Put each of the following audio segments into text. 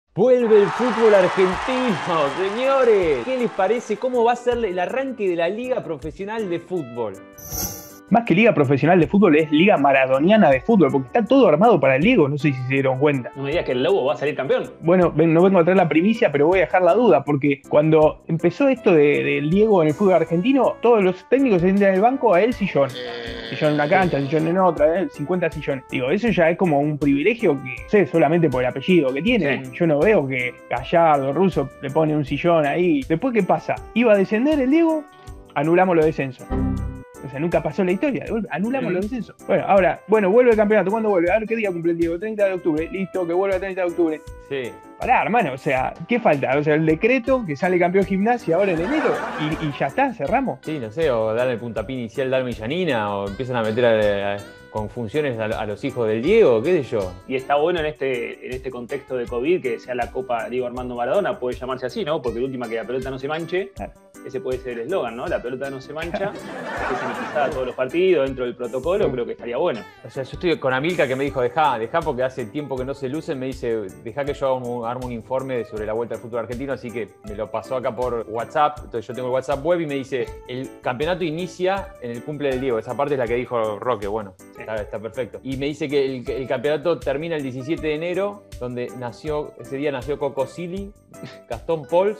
Vuelve el fútbol argentino, señores. ¿Qué les parece? ¿Cómo va a ser el arranque de la Liga Profesional de Fútbol? Más que liga profesional de fútbol, es liga maradoniana de fútbol, porque está todo armado para el Diego, no sé si se dieron cuenta. No me digas que el Lobo va a salir campeón. Bueno, no vengo a traer la primicia, pero voy a dejar la duda, porque cuando empezó esto del Diego en el fútbol argentino, todos los técnicos se sientan en el banco a él sillón. Sillón en una cancha, sillón en otra, 50 sillones. Digo, eso ya es como un privilegio que, no sé, solamente por el apellido que tienen. Sí. Yo no veo que Gallardo, Russo, le pone un sillón ahí. Después, ¿qué pasa? Iba a descender el Diego, anulamos los descensos. O sea, nunca pasó la historia. Anulamos los descensos. Bueno, ahora, vuelve el campeonato. ¿Cuándo vuelve? A ver, ¿qué día cumple el Diego? 30 de octubre. Listo, que vuelva el 30 de octubre. Sí. Pará, hermano, o sea, ¿qué falta? O sea, el decreto que sale campeón Gimnasia ahora en enero y ya está, cerramos. Sí, no sé, o darle el puntapié inicial Dalma y Yanina, o empiezan a meter con funciones a los hijos del Diego, qué sé yo. Y está bueno en este contexto de COVID que sea la Copa Diego Armando Maradona, puede llamarse así, ¿no? Porque la última que la pelota no se manche, claro. Ese puede ser el eslogan, ¿no? La pelota no se mancha, que se sanitizada todos los partidos dentro del protocolo, creo que estaría bueno. O sea, yo estoy con Amilcar que me dijo, dejá porque hace tiempo que no se lucen, me dice, dejá que yo arme un informe sobre la vuelta del fútbol argentino, así que me lo pasó acá por WhatsApp, entonces yo tengo el WhatsApp web y me dice, el campeonato inicia en el cumple del Diego, esa parte es la que dijo Roque, bueno, sí. Está perfecto. Y me dice que el campeonato termina el 17 de enero, donde ese día nació Coco Silly, Gastón Pols,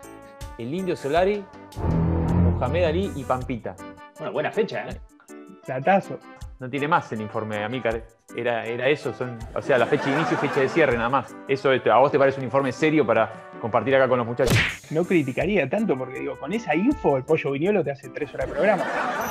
el Indio Solari, Mohamed Ali y Pampita. Bueno, buena fecha, ¿eh? Datazo. No tiene más el informe, Amílcar. Era eso, o sea, la fecha de inicio y fecha de cierre, nada más. Eso, ¿a vos te parece un informe serio para compartir acá con los muchachos? No criticaría tanto porque, digo, con esa info el Pollo Viñolo te hace 3 horas de programa.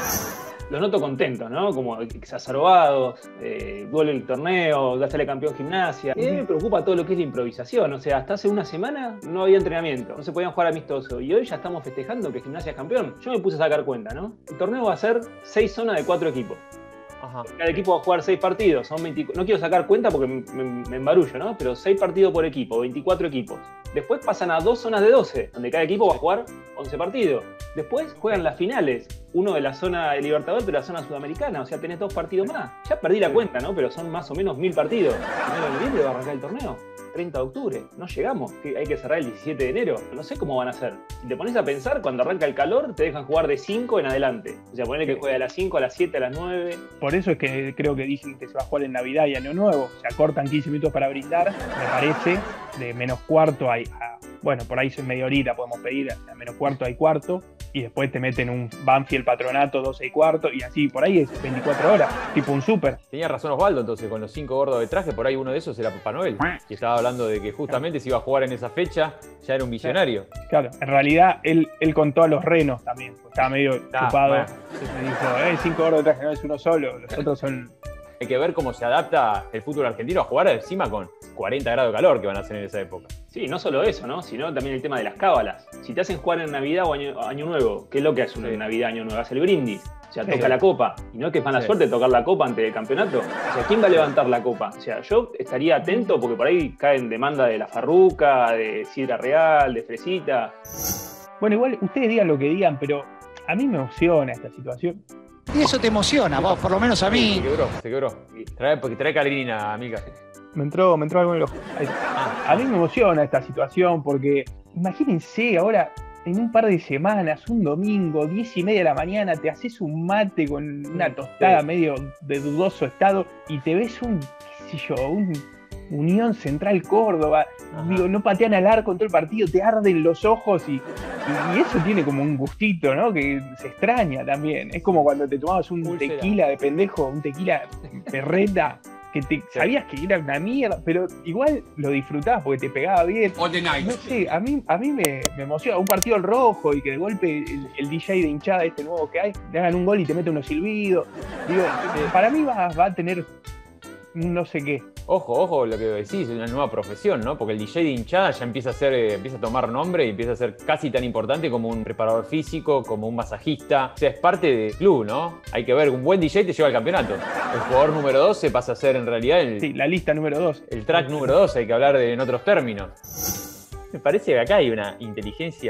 Los noto contentos, ¿no? Como exacerbados, vuelve el torneo, ya sale campeón Gimnasia. Y a mí me preocupa todo lo que es la improvisación. O sea, hasta hace una semana no había entrenamiento, no se podían jugar amistoso. Y hoy ya estamos festejando que Gimnasia es campeón. Yo me puse a sacar cuenta, ¿no? El torneo va a ser 6 zonas de 4 equipos. Ajá. Cada equipo va a jugar 6 partidos, son 20, no quiero sacar cuenta porque me embarullo, ¿no? Pero 6 partidos por equipo, 24 equipos. Después pasan a 2 zonas de 12, donde cada equipo va a jugar 11 partidos. Después juegan las finales, uno de la zona de Libertadores, pero la zona sudamericana, o sea, tenés 2 partidos más. Ya perdí la cuenta, ¿no? Pero son más o menos 1000 partidos. ¿No lo noviembre va a arrancar el torneo? 30 de octubre, no llegamos, hay que cerrar el 17 de enero, no sé cómo van a hacer. Si te pones a pensar, cuando arranca el calor, te dejan jugar de 5 en adelante. O sea, ponele que juegue a las 5, a las 7, a las 9. Por eso es que creo que dicen que se va a jugar en Navidad y Año Nuevo. Se acortan 15 minutos para brindar, me parece, de menos cuarto a bueno, por ahí es media horita, podemos pedir, a menos cuarto hay cuarto, y después te meten un Banfield Patronato 12 y cuarto, y así por ahí es 24 horas, tipo un súper. Tenía razón Osvaldo, entonces, con los 5 gordos de traje, por ahí uno de esos era Papá Noel, y estaba hablando de que justamente si iba a jugar en esa fecha, ya era un visionario. Claro, en realidad él contó a los renos también, estaba medio chupado, bueno. Entonces dijo, 5 gordos de traje, no es uno solo, los otros son... Hay que ver cómo se adapta el fútbol argentino a jugar encima con 40 grados de calor que van a hacer en esa época. Sí, no solo eso, ¿no? Sino también el tema de las cábalas. Si te hacen jugar en Navidad o Año Nuevo, ¿qué es lo que hace uno en Navidad, Año Nuevo? Hace el brindis. O sea, toca la copa. Y no es que es mala suerte tocar la copa antes del campeonato. O sea, ¿quién va a levantar la copa? O sea, yo estaría atento porque por ahí caen demanda de la Farruca, de Sidra Real, de Fresita. Bueno, igual ustedes digan lo que digan, pero a mí me emociona esta situación. Y eso te emociona, vos, por lo menos a mí. Se quebró. Trae Calirina, amiga. Me entró algo en el ojo. A mí me emociona esta situación porque, imagínense, ahora, en un par de semanas, un domingo, 10:30 de la mañana, te haces un mate con una tostada medio de dudoso estado y te ves un Unión Central Córdoba. Digo, no patean al arco en todo el partido, te arden los ojos y eso tiene como un gustito, ¿no? Que se extraña también. Es como cuando te tomabas un tequila de pendejo, un tequila perreta, que sabías que era una mierda, pero igual lo disfrutabas porque te pegaba bien. No sé, a mí me emociona un partido al rojo y que de golpe el DJ de hinchada este nuevo que hay, le hagan un gol y te mete unos silbidos. Digo, para mí va a tener no sé qué. Ojo lo que decís, es una nueva profesión, ¿no? Porque el DJ de hinchada ya empieza a tomar nombre y empieza a ser casi tan importante como un preparador físico, como un masajista. O sea, es parte del club, ¿no? Hay que ver, un buen DJ te lleva al campeonato. El jugador número 12 pasa a ser en realidad sí, la lista número 2. El track número 2, hay que hablar en otros términos. Me parece que acá hay una inteligencia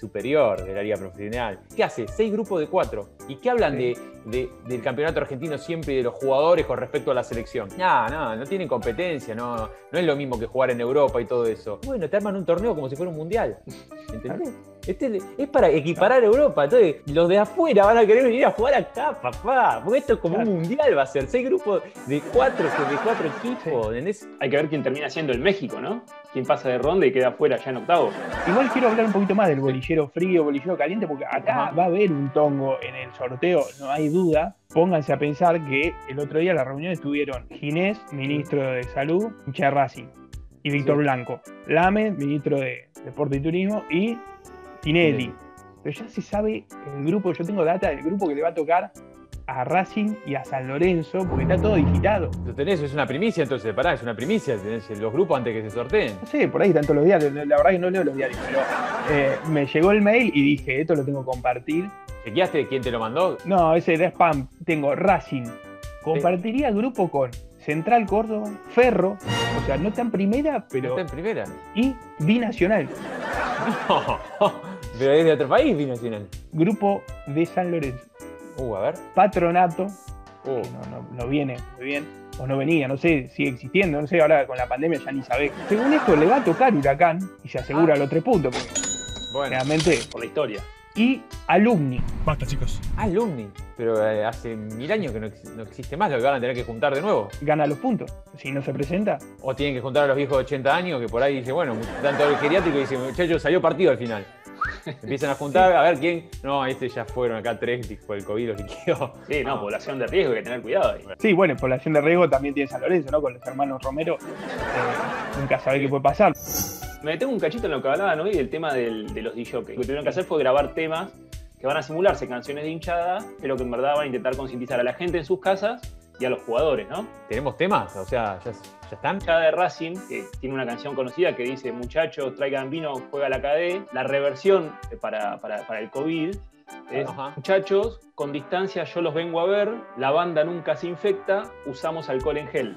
superior de la liga profesional. ¿Qué hace? 6 grupos de 4. ¿Y qué hablan del campeonato argentino siempre y de los jugadores con respecto a la selección? No tienen competencia, no es lo mismo que jugar en Europa y todo eso. Bueno, te arman un torneo como si fuera un mundial. ¿Entendés? Es para equiparar a Europa. Entonces, los de afuera van a querer venir a jugar acá, papá. Porque esto es como un mundial, va a ser 6 grupos de 4 equipos. ¿Entendés? Hay que ver quién termina siendo el México, ¿no? Quién pasa de ronda y queda afuera ya en octavos. Igual quiero hablar un poquito más del bolillero frío, bolillero caliente, porque acá va a haber un tongo en el sorteo, no hay duda. Pónganse a pensar que el otro día en la reunión estuvieron Ginés, ministro de Salud, hincha de Racing, y Víctor Blanco. Lame, ministro de Deporte y Turismo, y Tinelli. Pero ya se sabe el grupo, yo tengo data del grupo que le va a tocar a Racing y a San Lorenzo, porque está todo digitado. Lo tenés, es una primicia, entonces, es una primicia, tenés los grupos antes que se sorteen. No sé, por ahí están todos los diarios, la verdad que no leo los diarios, pero me llegó el mail y dije, esto lo tengo que compartir. ¿Chequeaste de quién te lo mandó? No, ese era spam. Tengo Racing. Compartiría el grupo con Central Córdoba, Ferro, o sea, no está en primera, pero... No está en primera. Y Binacional. No, pero es de otro país, Binacional. Grupo de San Lorenzo. A ver. Patronato, que no viene muy bien, o no venía, no sé, sigue existiendo, no sé, ahora con la pandemia ya ni sabés. Según esto le va a tocar Huracán y se asegura los 3 puntos, porque realmente... Por la historia. Y Alumni. Basta, chicos. Alumni. Pero hace 1000 años que no existe más, lo que van a tener que juntar de nuevo. Gana los puntos. Si no se presenta. O tienen que juntar a los viejos de 80 años que por ahí dice, bueno, tanto el geriátrico y dice, muchachos, salió partido al final. Empiezan a juntar, a ver quién. No, ya fueron acá 3, dijo el COVID los liquidó. Sí, población de riesgo, hay que tener cuidado ahí. Sí, bueno, población de riesgo también tiene San Lorenzo, ¿no? Con los hermanos Romero. Nunca sabe qué puede pasar. Me detengo un cachito en lo que hablaban hoy del tema de los DJs. Lo que tuvieron que hacer fue grabar temas que van a simularse canciones de hinchada, pero que en verdad van a intentar concientizar a la gente en sus casas y a los jugadores, ¿no? ¿Tenemos temas? O sea, ¿ya están? Hinchada de Racing, que tiene una canción conocida que dice muchachos, traigan vino, juega la KD. La reversión para el COVID es muchachos, con distancia yo los vengo a ver, la banda nunca se infecta, usamos alcohol en gel.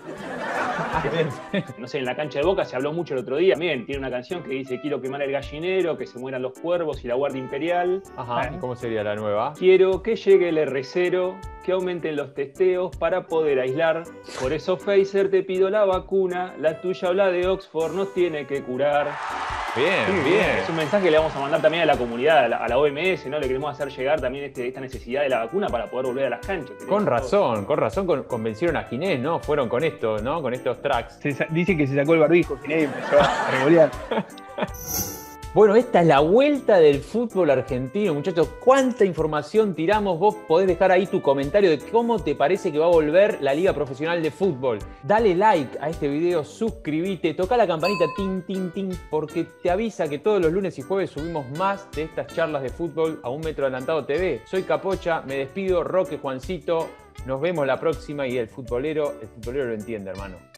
No sé, en la cancha de Boca se habló mucho el otro día. También tiene una canción que dice quiero quemar el gallinero, que se mueran los cuervos y la guardia imperial. ¿Y cómo sería la nueva? Quiero que llegue el R0, que aumenten los testeos para poder aislar. Por eso Pfizer te pido la vacuna, la tuya o la de Oxford nos tiene que curar. Bien. Es un mensaje que le vamos a mandar también a la comunidad, a la OMS, ¿no? Le queremos hacer llegar también esta necesidad de la vacuna para poder volver a las canchas. Con razón, convencieron a Ginés, ¿no? Fueron con esto, ¿no? Con estos tracks. Dice que se sacó el barbijo, Ginés, y empezó a revolear. Bueno, esta es la vuelta del fútbol argentino, muchachos. ¿Cuánta información tiramos? Vos podés dejar ahí tu comentario de cómo te parece que va a volver la Liga Profesional de Fútbol. Dale like a este video, suscríbete, toca la campanita tin, tin, tin, porque te avisa que todos los lunes y jueves subimos más de estas charlas de fútbol a Un Metro Adelantado TV. Soy Capocha, me despido, Roque, Juancito. Nos vemos la próxima y el futbolero lo entiende, hermano.